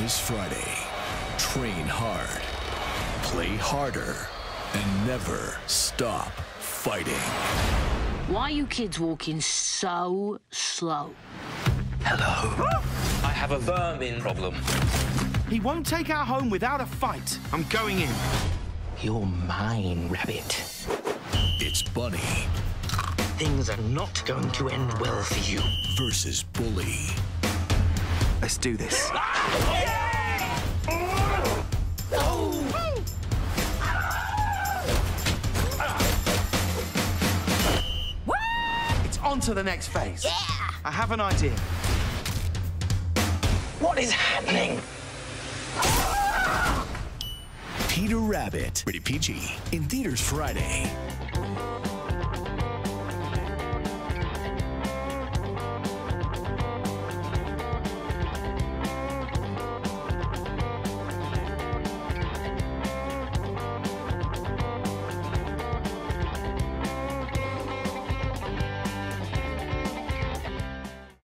this Friday. Train hard, play harder, and never stop fighting. Why are you kids walking so slow? Hello. I have a vermin problem. He won't take our home without a fight. I'm going in. You're mine, Rabbit. It's Bunny Things are not going to end well for you. versus Bully. Let's do this. It's on to the next phase. Yeah! I have an idea. What is happening? Peter Rabbit. Rated PG. In theaters Friday.